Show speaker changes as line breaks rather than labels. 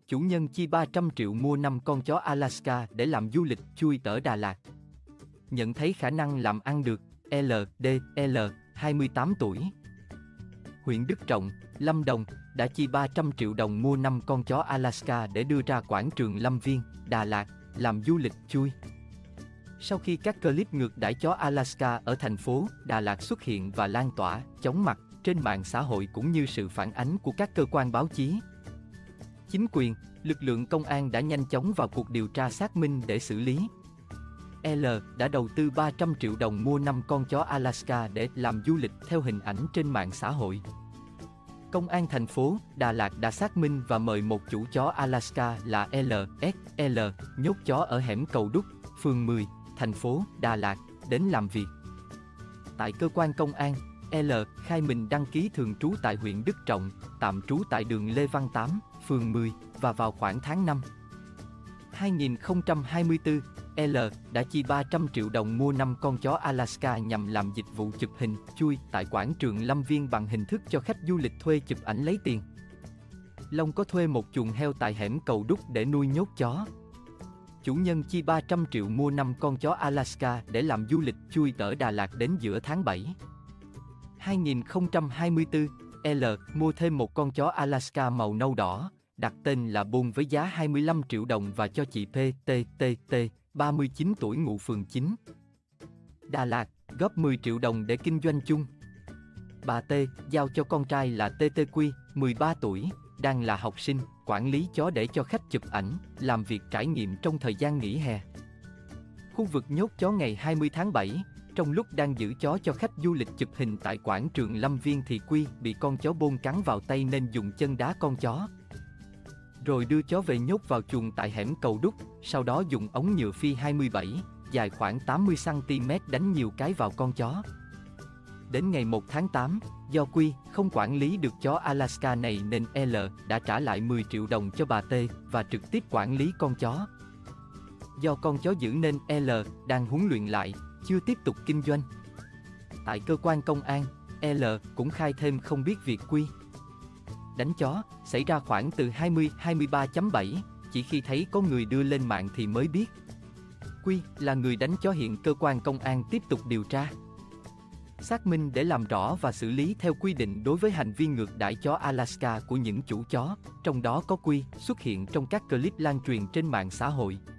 chủ nhân chi 300 triệu mua 5 con chó Alaska để làm du lịch chui ở Đà Lạt. Nhận thấy khả năng làm ăn được, LDL, 28 tuổi. Huyện Đức Trọng, Lâm Đồng, đã chi 300 triệu đồng mua 5 con chó Alaska để đưa ra quảng trường Lâm Viên, Đà Lạt, làm du lịch chui. Sau khi các clip ngược đãi chó Alaska ở thành phố Đà Lạt xuất hiện và lan tỏa, chóng mặt trên mạng xã hội cũng như sự phản ánh của các cơ quan báo chí, chính quyền, lực lượng công an đã nhanh chóng vào cuộc điều tra xác minh để xử lý. L đã đầu tư 300 triệu đồng mua 5 con chó Alaska để làm du lịch theo hình ảnh trên mạng xã hội. Công an thành phố Đà Lạt đã xác minh và mời một chủ chó Alaska là LSL nhốt chó ở hẻm Cầu Đúc, phường 10, thành phố Đà Lạt, đến làm việc. Tại cơ quan công an, L khai mình đăng ký thường trú tại huyện Đức Trọng, tạm trú tại đường Lê Văn Tám, phường 10, và vào khoảng tháng 5 2024, L đã chi 300 triệu đồng mua 5 con chó Alaska nhằm làm dịch vụ chụp hình chui tại quảng trường Lâm Viên bằng hình thức cho khách du lịch thuê chụp ảnh lấy tiền. Long có thuê một chuồng heo tại hẻm Cầu Đúc để nuôi nhốt chó. Chủ nhân chi 300 triệu mua 5 con chó Alaska để làm du lịch chui ở Đà Lạt đến giữa tháng 7 2024, L mua thêm một con chó Alaska màu nâu đỏ, đặt tên là Bôn với giá 25 triệu đồng và cho chị PTTT, 39 tuổi ngụ phường 9, Đà Lạt, góp 10 triệu đồng để kinh doanh chung. Bà T giao cho con trai là TTQ, 13 tuổi, đang là học sinh, quản lý chó để cho khách chụp ảnh, làm việc trải nghiệm trong thời gian nghỉ hè. Khu vực nhốt chó ngày 20 tháng 7, trong lúc đang giữ chó cho khách du lịch chụp hình tại quảng trường Lâm Viên thì Quy bị con chó Bôn cắn vào tay nên dùng chân đá con chó. Rồi đưa chó về nhốt vào chuồng tại hẻm Cầu Đúc, sau đó dùng ống nhựa phi 27, dài khoảng 80cm đánh nhiều cái vào con chó. Đến ngày 1 tháng 8, do Quy không quản lý được chó Alaska này nên L đã trả lại 10 triệu đồng cho bà T và trực tiếp quản lý con chó. Do con chó dữ nên L đang huấn luyện lại, chưa tiếp tục kinh doanh. Tại cơ quan công an, L cũng khai thêm không biết việc Quy đánh chó xảy ra khoảng từ 20-23.7, chỉ khi thấy có người đưa lên mạng thì mới biết. Quy là người đánh chó, hiện cơ quan công an tiếp tục điều tra, xác minh để làm rõ và xử lý theo quy định đối với hành vi ngược đãi chó Alaska của những chủ chó, trong đó có Quy xuất hiện trong các clip lan truyền trên mạng xã hội.